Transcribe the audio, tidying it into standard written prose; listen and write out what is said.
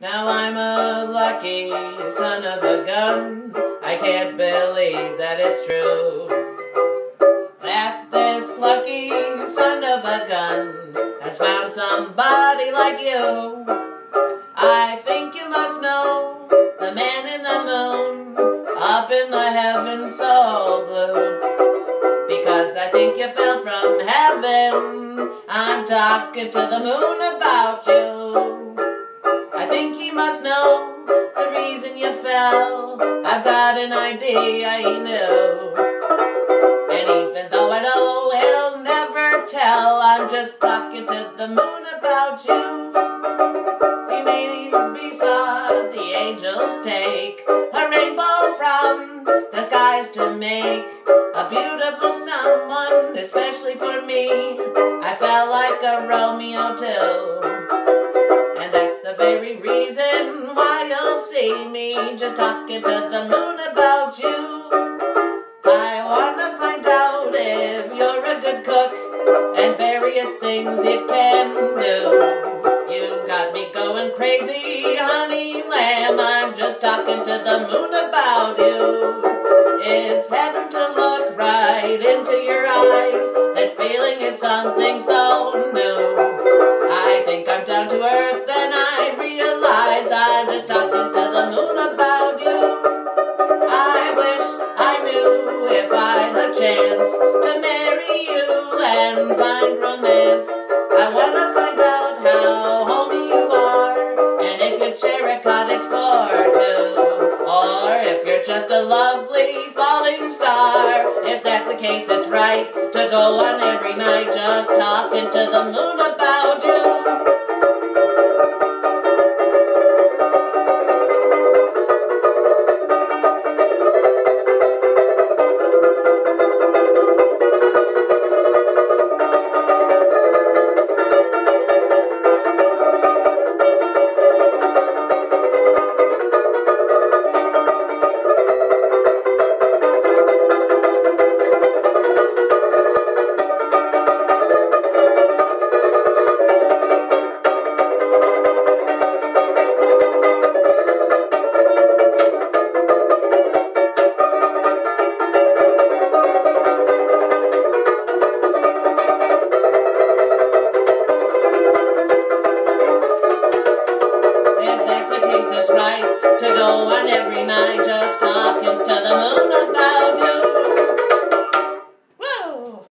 Now I'm a lucky son of a gun. I can't believe that it's true, that this lucky son of a gun has found somebody like you. I think you must know the man in the moon, up in the heavens so blue, because I think you fell from heaven. I'm talking to the moon about you. I think he must know the reason you fell. I've got an idea he knew, and even though I know he'll never tell, I'm just talking to the moon about you. He maybe saw the angels take a rainbow from the skies to make a beautiful someone, especially for me. I felt like a Romeo too, and that's the very reason why you'll see me just talking to the moon about you. I wanna find out if you're a good cook and various things you can do. You've got me going crazy, honey lamb. I'm just talking to the moon about you. It's heaven to look right into your eyes. This feeling is something so new. I think I'm down to earth and I realize I'm just talking to the moon about you. I wish I knew if I'd a chance to marry you and find romance. I wanna find out how homey you are, and if you'd share a cottage for two, or if you're just a lovely falling star. If that's the case, it's right to go on every night just talking to the moon about